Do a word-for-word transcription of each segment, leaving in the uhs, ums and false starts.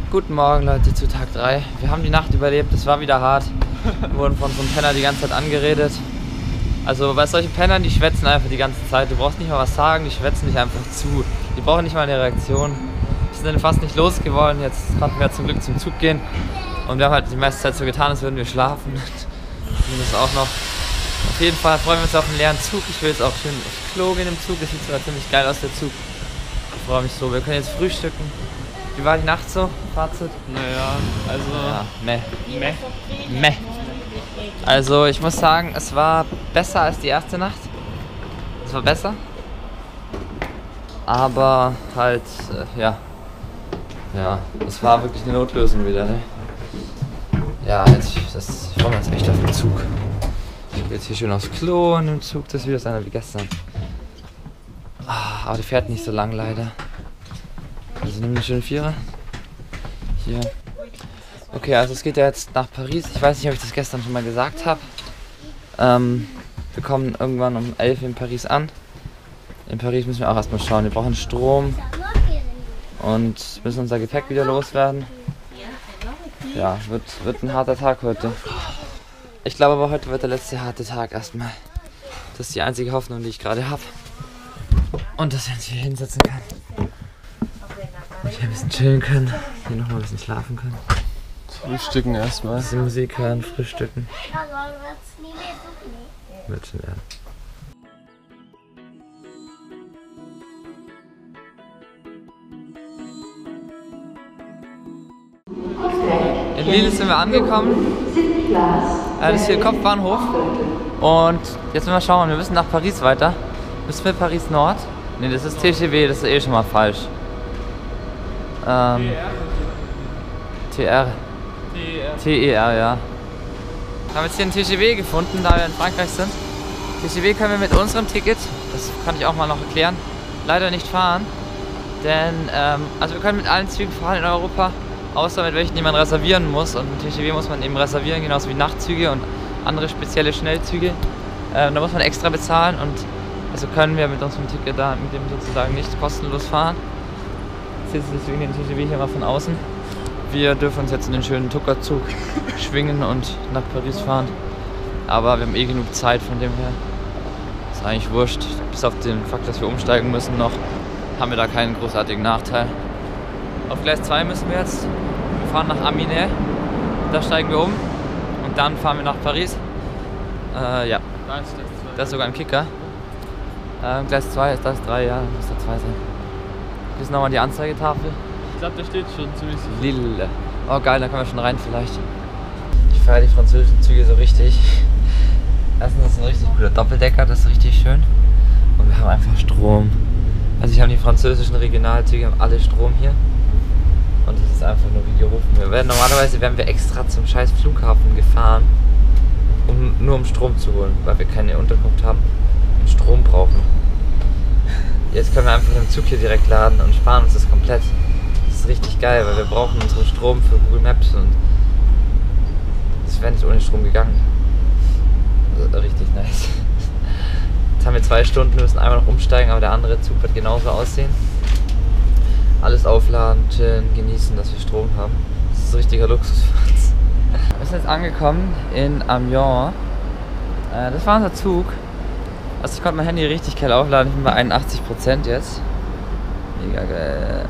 Guten Morgen Leute zu Tag drei. Wir haben die Nacht überlebt, es war wieder hart. Wir wurden von so einem Penner die ganze Zeit angeredet. Also bei solchen Pennern, die schwätzen einfach die ganze Zeit. Du brauchst nicht mal was sagen, die schwätzen dich einfach zu. Die brauchen nicht mal eine Reaktion. Wir sind fast nicht losgeworden, jetzt konnten wir zum Glück zum Zug gehen. Und wir haben halt die meiste Zeit so getan, als würden wir schlafen. Zumindest auch noch. Auf jeden Fall freuen wir uns auf einen leeren Zug. Ich will jetzt auch schön aufs Klo gehen im Zug. Das sieht sogar ziemlich geil aus, der Zug. Ich freue mich so. Wir können jetzt frühstücken. Wie war die Nacht so? Fazit? Naja, also... Ja, meh. Meh. Meh. Also ich muss sagen, es war besser als die erste Nacht. Es war besser. Aber halt, äh, ja. Ja, es war wirklich eine Notlösung wieder, ne? Ja, jetzt, das, ich freue mich jetzt echt auf den Zug. Ich gehe jetzt hier schön aufs Klo und im Zug, das ist wieder einer wie gestern. Ah, aber der fährt nicht so lang leider. Also nimm den schönen Vierer. Hier. Okay, also es geht ja jetzt nach Paris. Ich weiß nicht, ob ich das gestern schon mal gesagt habe. Ähm, wir kommen irgendwann um elf in Paris an. In Paris müssen wir auch erstmal schauen. Wir brauchen Strom und müssen unser Gepäck wieder loswerden. Ja, wird, wird ein harter Tag heute. Ich glaube aber, heute wird der letzte harte Tag erstmal. Das ist die einzige Hoffnung, die ich gerade habe. Und dass wir uns hier hinsetzen können. Und hier ein bisschen chillen können. Hier nochmal ein bisschen schlafen können. Frühstücken erstmal. Ein bisschen Musik hören, frühstücken. Wird schon werden. In Lille sind wir angekommen. Das ist hier der Kopfbahnhof. Und jetzt müssen wir schauen, wir müssen nach Paris weiter. Müssen wir Paris Nord? Ne, das ist T G V, das ist eh schon mal falsch. Ähm, T R. T E R, ja. Wir haben jetzt hier einen T G V gefunden, da wir in Frankreich sind. T G V können wir mit unserem Ticket, das kann ich auch mal noch erklären, leider nicht fahren. Denn, ähm, also wir können mit allen Zügen fahren in Europa, außer mit welchen, die man reservieren muss. Und mit T G V muss man eben reservieren, genauso wie Nachtzüge und andere spezielle Schnellzüge. Ähm, da muss man extra bezahlen und also können wir mit unserem Ticket da mit dem sozusagen nicht kostenlos fahren. Jetzt ist deswegen den T G V hier mal von außen. Wir dürfen uns jetzt in den schönen Tuckerzug schwingen und nach Paris fahren. Aber wir haben eh genug Zeit, von dem her ist eigentlich wurscht. Bis auf den Fakt, dass wir umsteigen müssen noch, haben wir da keinen großartigen Nachteil. Auf Gleis zwei müssen wir jetzt. Wir fahren nach Amiens. Da steigen wir um und dann fahren wir nach Paris. Äh, ja, das ist sogar ein Kicker. Äh, Gleis zwei ist das drei, ja, muss da zwei sein. Hier ist nochmal die Anzeigetafel. Ich glaube, da steht schon ziemlich sicher. Lille. Oh geil, da können wir schon rein vielleicht. Ich feiere die französischen Züge so richtig. Erstens ist es ein richtig cooler Doppeldecker, das ist richtig schön. Und wir haben einfach Strom. Also ich habe die französischen Regionalzüge, haben alle Strom hier. Und das ist einfach nur wie gerufen. Wir werden, normalerweise wären wir extra zum scheiß Flughafen gefahren, um, nur um Strom zu holen, weil wir keine Unterkunft haben und Strom brauchen. Jetzt können wir einfach im Zug hier direkt laden und sparen uns das komplett. Das ist richtig geil, weil wir brauchen unseren Strom für Google Maps und das wäre nicht ohne Strom gegangen. Also richtig nice. Jetzt haben wir zwei Stunden, wir müssen einmal noch umsteigen, aber der andere Zug wird genauso aussehen. Alles aufladen, chillen, genießen, dass wir Strom haben. Das ist ein richtiger Luxus für uns. Wir sind jetzt angekommen in Amiens. Das war unser Zug. Also ich konnte mein Handy richtig geil aufladen, ich bin bei einundachtzig Prozent jetzt. Mega geil.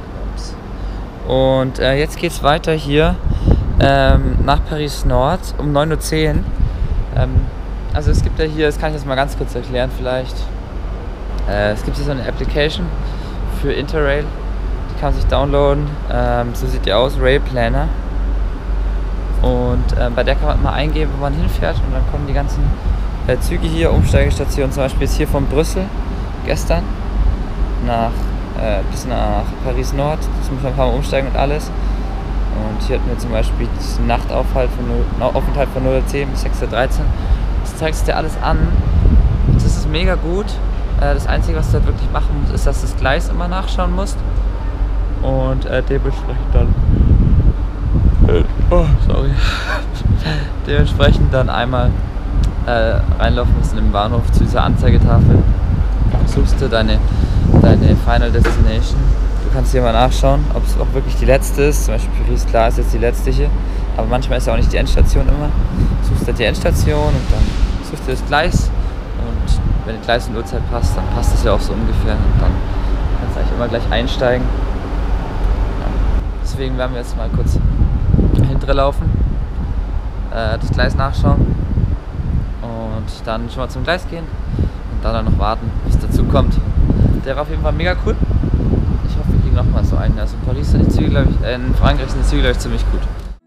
Und äh, jetzt geht es weiter hier ähm, nach Paris Nord um neun Uhr zehn. Ähm, also es gibt ja hier, das kann ich jetzt mal ganz kurz erklären vielleicht. Äh, es gibt hier so eine Application für Interrail, die kann man sich downloaden. Ähm, so sieht die aus, Rail Planner. Und äh, bei der kann man mal eingeben, wo man hinfährt und dann kommen die ganzen äh, Züge hier, Umsteigestationen zum Beispiel ist hier von Brüssel gestern nach äh, bis nach Paris Nord. Das muss man ein paar Mal umsteigen und alles. Und hier hatten wir zum Beispiel diesen Nachtaufenthalt von null Uhr zehn bis sechs Uhr dreizehn. Das zeigt dir alles an. Das ist mega gut. Äh, das Einzige, was du halt wirklich machen musst, ist, dass du das Gleis immer nachschauen musst. Und äh, dementsprechend dann äh, oh, sorry. dementsprechend dann einmal äh, reinlaufen müssen im Bahnhof zu dieser Anzeigetafel. Suchst du deine, deine Final Destination. Du kannst hier mal nachschauen, ob es auch wirklich die letzte ist. Zum Beispiel Paris, klar, ist jetzt die letzte hier. Aber manchmal ist ja auch nicht die Endstation immer. Du suchst halt die Endstation und dann suchst du das Gleis. Und wenn die Gleis und Uhrzeit passt, dann passt es ja auch so ungefähr. Und dann kannst du eigentlich immer gleich einsteigen. Ja. Deswegen werden wir jetzt mal kurz hinterher laufen, äh, das Gleis nachschauen und dann schon mal zum Gleis gehen und dann, dann noch warten, bis es dazu kommt. Der war auf jeden Fall mega cool. Ich hoffe, wir kriegen noch mal so einen. Also in Paris sind die Züge, glaube ich, äh, in Frankreich sind die Züge, glaube ich, ziemlich gut.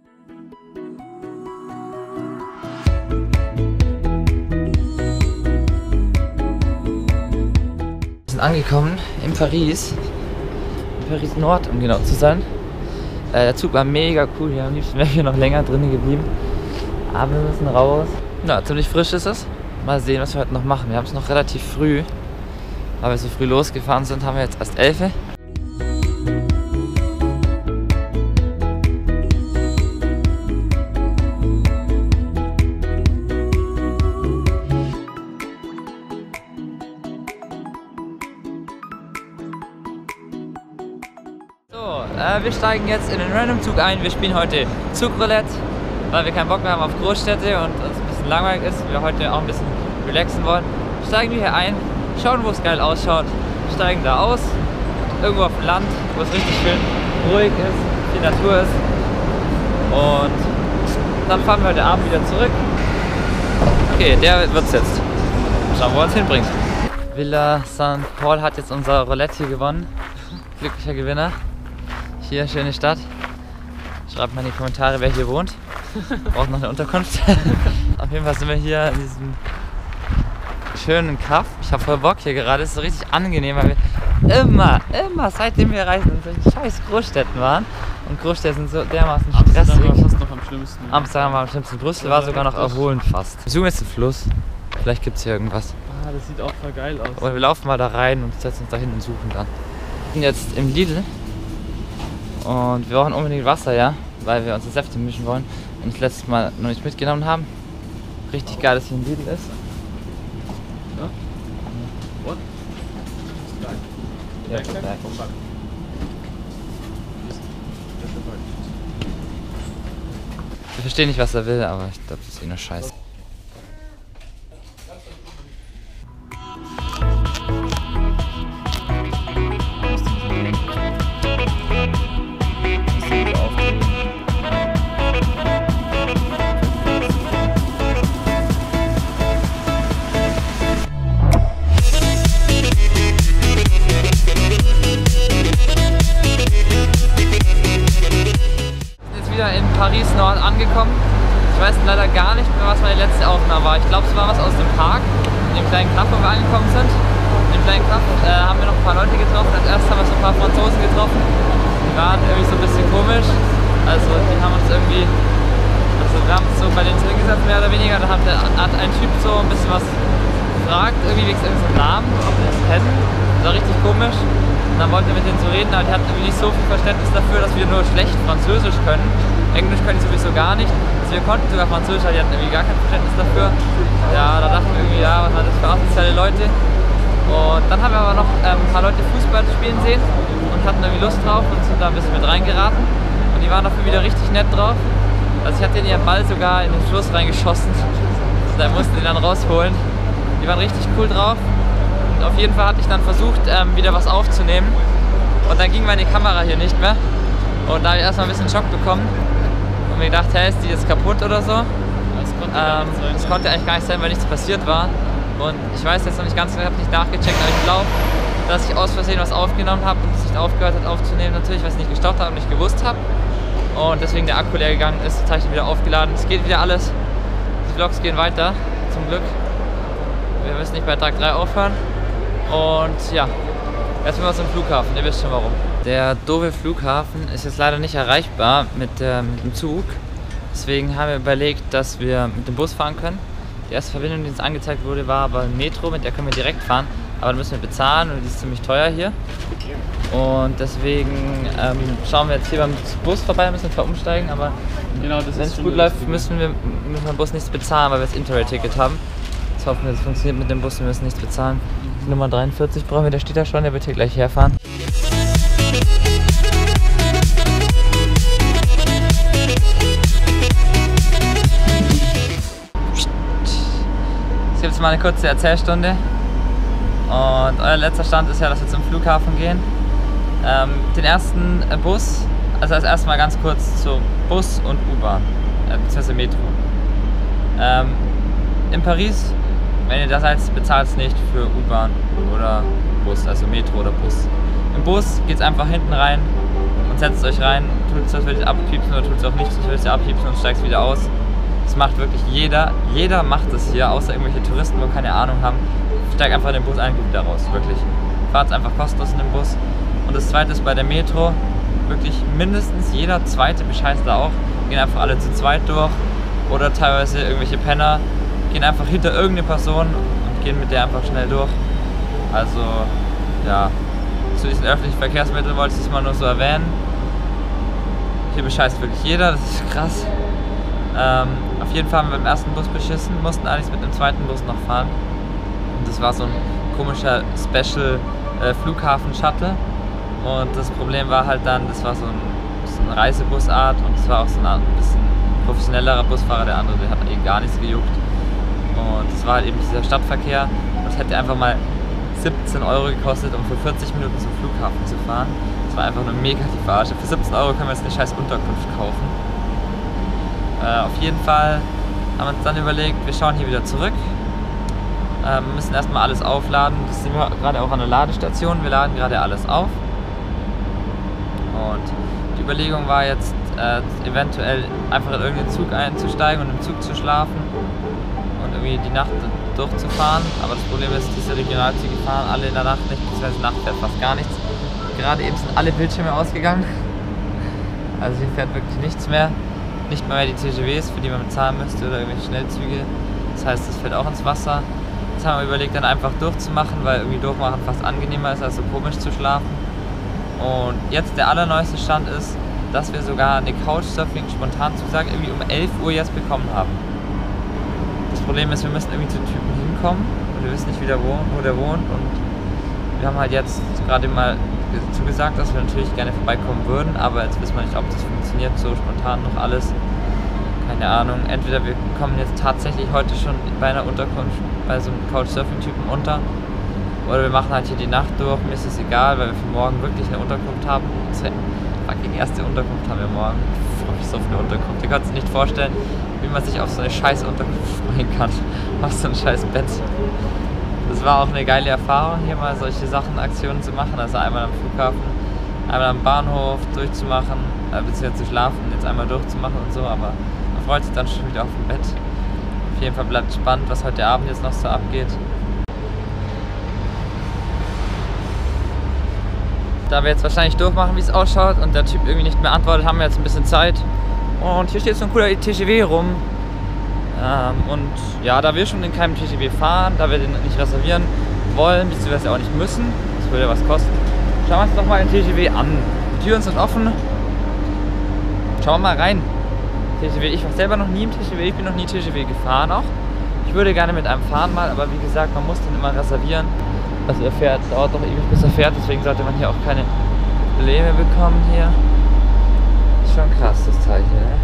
Wir sind angekommen in Paris, in Paris Nord, um genau zu sein. Äh, der Zug war mega cool, wir am liebsten wäre hier noch länger drinnen geblieben. Aber wir müssen raus. Ja, ziemlich frisch ist es. Mal sehen, was wir heute noch machen. Wir haben es noch relativ früh. Weil wir so früh losgefahren sind, haben wir jetzt erst elf. So, äh, wir steigen jetzt in den Random-Zug ein. Wir spielen heute Zugroulette, weil wir keinen Bock mehr haben auf Großstädte und es ein bisschen langweilig ist. Wir heute auch ein bisschen relaxen wollen. Steigen wir hier ein, schauen, wo es geil ausschaut, steigen da aus, irgendwo auf dem Land, wo es richtig schön ruhig ist, viel Natur ist. Und dann fahren wir heute Abend wieder zurück. Okay, der wird's jetzt. Schauen, wo er uns hinbringt. Villa Saint Paul hat jetzt unser Roulette hier gewonnen. Glücklicher Gewinner. Hier, schöne Stadt. Schreibt mal in die Kommentare, wer hier wohnt. Braucht noch eine Unterkunft. Auf jeden Fall sind wir hier in diesem schönen Kaff. Ich habe voll Bock hier gerade. Es ist so richtig angenehm, weil wir immer, immer, seitdem wir reisen, in solchen scheiß Großstädten waren. Und Großstädte sind so dermaßen stressig. Amsterdam war fast noch am schlimmsten. Amsterdam war am schlimmsten. Brüssel war sogar noch erholend fast. Wir suchen jetzt den Fluss. Vielleicht gibt es hier irgendwas. Ah, das sieht auch voll geil aus. Oder wir laufen mal da rein und setzen uns da hin und suchen dann. Wir sind jetzt im Lidl. Und wir brauchen unbedingt Wasser, ja, weil wir unsere Säfte mischen wollen und das letzte Mal noch nicht mitgenommen haben. Richtig geil, dass hier ein Lidl ist. Ja? What? Ja, das ist geil. Ich verstehe nicht, was er will, aber ich glaube, das ist eh nur Scheiße. In Paris Nord angekommen. Ich weiß leider gar nicht mehr, was meine letzte Aufnahme war. Ich glaube, es war was aus dem Park, in dem kleinen Kaff, wo wir angekommen sind. In dem kleinen Kaff äh, haben wir noch ein paar Leute getroffen. Als erstes haben wir so ein paar Franzosen getroffen. Die waren irgendwie so ein bisschen komisch. Also die haben uns irgendwie, also wir haben uns so bei denen hingesetzt, mehr oder weniger. Da hat, der, hat ein Typ so ein bisschen was gefragt, irgendwie wegen irgendeinem Namen, ob wir das kennen. Das war richtig komisch. Und dann wollten wir mit denen so reden, aber die hatten irgendwie nicht so viel Verständnis dafür, dass wir nur schlecht Französisch können. Englisch können die sowieso gar nicht. Also wir konnten sogar Französisch, aber die hatten irgendwie gar kein Verständnis dafür. Ja, da dachten wir irgendwie, ja, was waren das für asoziale Leute. Und dann haben wir aber noch ähm, ein paar Leute Fußball spielen sehen und hatten irgendwie Lust drauf und sind da ein bisschen mit reingeraten. Und die waren dafür wieder richtig nett drauf. Also ich hatte denen ihren Ball sogar in den Fluss reingeschossen. Und da mussten die dann rausholen. Die waren richtig cool drauf. Und auf jeden Fall hatte ich dann versucht, ähm, wieder was aufzunehmen. Und dann ging meine Kamera hier nicht mehr. Und da habe ich erstmal ein bisschen Schock bekommen. Und mir gedacht, hey, ist die jetzt kaputt oder so? Das konnte, ähm, sein, das ja. konnte eigentlich gar nicht sein, weil nichts passiert war. Und ich weiß jetzt noch nicht ganz genau, ich habe nicht nachgecheckt, aber ich glaube, dass ich aus Versehen was aufgenommen habe und es nicht aufgehört hat aufzunehmen natürlich, weil ich nicht gestoppt habe und nicht gewusst habe. Und deswegen der Akku leer gegangen ist, jetzt habe ich ihn wieder aufgeladen. Es geht wieder alles. Die Vlogs gehen weiter, zum Glück. Wir müssen nicht bei Tag drei aufhören. Und ja, jetzt sind wir zum Flughafen, ihr wisst schon warum. Der doofe Flughafen ist jetzt leider nicht erreichbar mit, äh, mit dem Zug. Deswegen haben wir überlegt, dass wir mit dem Bus fahren können. Die erste Verbindung, die uns angezeigt wurde, war aber ein Metro, mit der können wir direkt fahren. Aber da müssen wir bezahlen und die ist ziemlich teuer hier. Und deswegen ähm, schauen wir jetzt hier beim Bus vorbei, müssen wir umsteigen. Aber genau, wenn es gut läuft, müssen wir müssen beim Bus nichts bezahlen, weil wir das Interrail-Ticket haben. Jetzt hoffen wir, das funktioniert mit dem Bus, wir müssen nichts bezahlen. Nummer dreiundvierzig brauchen wir, der steht da schon, der wird hier gleich herfahren. gibt es mal eine kurze Erzählstunde. Und euer letzter Stand ist ja, dass wir zum Flughafen gehen. Ähm, den ersten Bus, also als erstes mal ganz kurz zu Bus und U-Bahn, äh, beziehungsweise Metro. Ähm, in Paris, wenn ihr da seid, bezahlt es nicht für U-Bahn oder Bus, also Metro oder Bus. Im Bus geht es einfach hinten rein und setzt euch rein, tut es, als würdet ihr abpiepsen oder tut es auch nicht, als würdet ihr abpiepsen und steigt wieder aus. Das macht wirklich jeder, jeder macht es hier, außer irgendwelche Touristen, wo keine Ahnung haben. Steigt einfach in den Bus ein, geht wieder raus, wirklich. Fahrt einfach kostenlos in den Bus. Und das zweite ist bei der Metro, wirklich mindestens jeder zweite bescheißt da auch, gehen einfach alle zu zweit durch oder teilweise irgendwelche Penner gehen einfach hinter irgendeine Person und gehen mit der einfach schnell durch. Also, ja, zu diesen öffentlichen Verkehrsmitteln wollte ich es mal nur so erwähnen. Hier bescheißt wirklich jeder, das ist krass. Ähm, auf jeden Fall haben wir beim ersten Bus beschissen, mussten eigentlich mit dem zweiten Bus noch fahren. Und das war so ein komischer Special äh, Flughafen-Shuttle. Und das Problem war halt dann, das war so, ein, so eine Reisebusart und es war auch so ein bisschen professionellerer Busfahrer, der andere, der hat eh gar nichts gejuckt. Und es war halt eben dieser Stadtverkehr und es hätte einfach mal siebzehn Euro gekostet, um für vierzig Minuten zum Flughafen zu fahren. Das war einfach nur mega die Verarsche. Für siebzehn Euro können wir jetzt eine scheiß Unterkunft kaufen. Äh, auf jeden Fall haben wir uns dann überlegt, wir schauen hier wieder zurück. Äh, wir müssen erstmal alles aufladen. Das sind wir gerade auch an der Ladestation. Wir laden gerade alles auf. Und die Überlegung war jetzt, äh, eventuell einfach in irgendeinen Zug einzusteigen und im Zug zu schlafen und irgendwie die Nacht durchzufahren. Aber das Problem ist, diese Regionalzüge fahren alle in der Nacht nicht, beziehungsweise Nacht fährt fast gar nichts. Gerade eben sind alle Bildschirme ausgegangen. Also hier fährt wirklich nichts mehr. Nicht mal mehr die T G Vs, für die man bezahlen müsste, oder irgendwelche Schnellzüge. Das heißt, das fällt auch ins Wasser. Jetzt haben wir überlegt, dann einfach durchzumachen, weil irgendwie durchmachen fast angenehmer ist, als so komisch zu schlafen. Und jetzt der allerneueste Stand ist, dass wir sogar eine Couchsurfing-Spontan-Zusage irgendwie um elf Uhr jetzt bekommen haben. Das Problem ist, wir müssen irgendwie zu Typen hinkommen und wir wissen nicht, wie der wohnt, wo der wohnt. Und wir haben halt jetzt gerade mal zugesagt, dass wir natürlich gerne vorbeikommen würden, aber jetzt wissen wir nicht, ob das funktioniert, so spontan noch alles. Keine Ahnung, entweder wir kommen jetzt tatsächlich heute schon bei einer Unterkunft, bei so einem Couchsurfing-Typen unter, oder wir machen halt hier die Nacht durch, mir ist es egal, weil wir für morgen wirklich eine Unterkunft haben. Unsere fucking erste Unterkunft haben wir morgen. Ich freue mich so auf eine Unterkunft. Ihr könnt es nicht vorstellen, wie man sich auf so eine scheiß Unterkunft freuen kann. Auf so ein scheiß Bett. Das war auch eine geile Erfahrung, hier mal solche Sachen, Aktionen zu machen. Also einmal am Flughafen, einmal am Bahnhof durchzumachen, äh, beziehungsweise zu schlafen, jetzt einmal durchzumachen und so, aber man freut sich dann schon wieder auf dem Bett. Auf jeden Fall bleibt spannend, was heute Abend jetzt noch so abgeht. Da wir jetzt wahrscheinlich durchmachen, wie es ausschaut und der Typ irgendwie nicht mehr antwortet, haben wir jetzt ein bisschen Zeit. Und hier steht so ein cooler T G V rum. Ähm, und ja, da wir schon in keinem T G V fahren, da wir den nicht reservieren wollen, beziehungsweise auch nicht müssen, das würde ja was kosten, schauen wir uns doch mal den T G V an. Die Türen sind offen. Schauen wir mal rein. T G V, ich war selber noch nie im T G V, ich bin noch nie T G V gefahren auch. Ich würde gerne mit einem fahren mal, aber wie gesagt, man muss den immer reservieren. Also er fährt, dauert doch ewig bis er fährt, deswegen sollte man hier auch keine Probleme bekommen hier. Ist schon krass, das Teil hier, ne?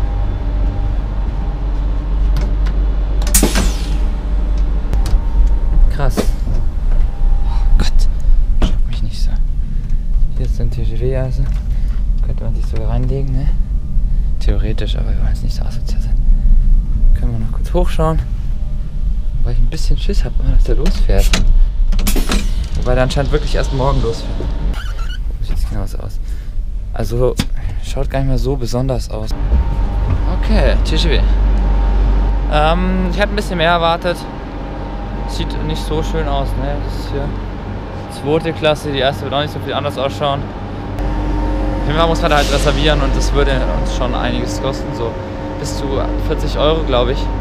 Krass. Oh Gott, schock mich nicht so. Hier ist ein T G V, also könnte man sich so reinlegen, ne? Theoretisch, aber wir wollen jetzt nicht so asozial sein. Können wir noch kurz hochschauen. Weil ich ein bisschen Schiss habe, dass der losfährt. Wobei der anscheinend wirklich erst morgen losfährt. So sieht es genau so aus. Also, schaut gar nicht mehr so besonders aus. Okay, T G V. Ähm, ich hatte ein bisschen mehr erwartet. Sieht nicht so schön aus, ne? Das ist hier zweite Klasse, die erste wird auch nicht so viel anders ausschauen. Auf jeden Fall muss man da halt reservieren und das würde uns schon einiges kosten, so bis zu vierzig Euro, glaube ich.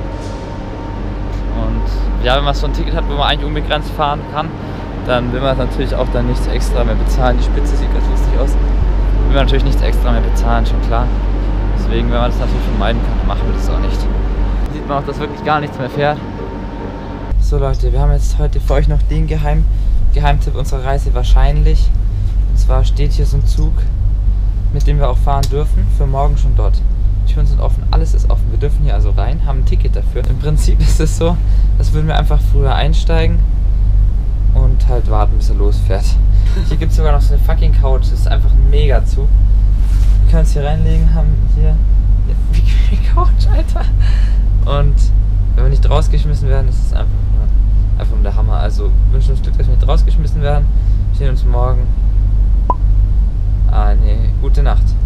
Und ja, wenn man so ein Ticket hat, wo man eigentlich unbegrenzt fahren kann, dann will man natürlich auch dann nichts extra mehr bezahlen. Die Spitze sieht ganz lustig aus. Will man natürlich nichts extra mehr bezahlen, schon klar. Deswegen, wenn man das natürlich vermeiden kann, dann machen wir das auch nicht. Hier sieht man auch, dass wirklich gar nichts mehr fährt. So Leute, wir haben jetzt heute für euch noch den Geheim, Geheimtipp unserer Reise wahrscheinlich. Und zwar steht hier so ein Zug, mit dem wir auch fahren dürfen, für morgen schon dort. Die Türen sind offen, alles ist offen. Wir dürfen hier also rein, haben ein Ticket dafür. Im Prinzip ist es so, als würden wir einfach früher einsteigen und halt warten, bis er losfährt. Hier gibt es sogar noch so eine fucking Couch, das ist einfach mega zu. Wir können uns hier reinlegen, haben hier eine bequeme Couch, Alter. Und wenn wir nicht rausgeschmissen werden, ist es einfach nur, einfach nur der Hammer. Also wünschen uns Glück, dass wir nicht rausgeschmissen werden. Wir sehen uns morgen. Ah, nee, gute Nacht.